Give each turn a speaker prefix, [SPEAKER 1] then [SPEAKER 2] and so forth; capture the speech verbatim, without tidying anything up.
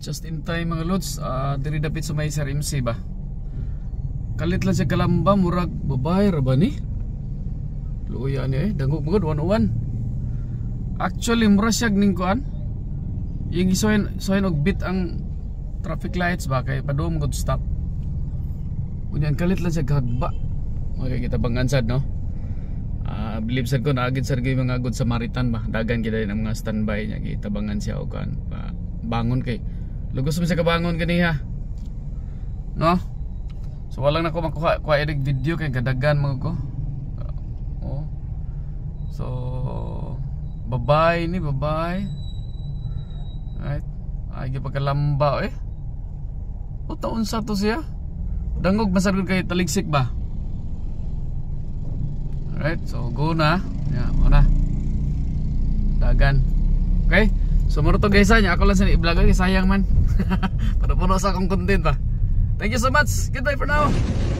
[SPEAKER 1] Just in time mga lods, uh, diri dapit sa may Sir M C ba. Kalit lang siya kalamba, murag babae ra ba ni? Luya ni eh, dangog mga one oh one. Actually mura siya ning kuan. Yung isoyin, isoyin og bit ang traffic lights ba kay padung good stop. Kunyan kalit lang siya gagba. Okay, kita bangansad no. Ah, uh, believe sad ko na agad sad kay mga good Samaritan ba. Dagan kita din ang mga standby niya kita bangan siya og kan. Pa, bangon kay lugos mo siya kabangon kaniha. No? So wala na ko makuha kuha edit video kay kadagan mga ko. Oh. So bye-bye ni bye-bye. Right. Ay gipagkalamba eh. O taon sa to siya. Dangog masarod kay taligsik ba? Alright, so go na. Yeah, mo na. Dagan. Okay? So muro to guys nya, ako lang sa i-vlog kay sayang man. Para puno sa akong content pa. Thank you so much. Goodbye for now.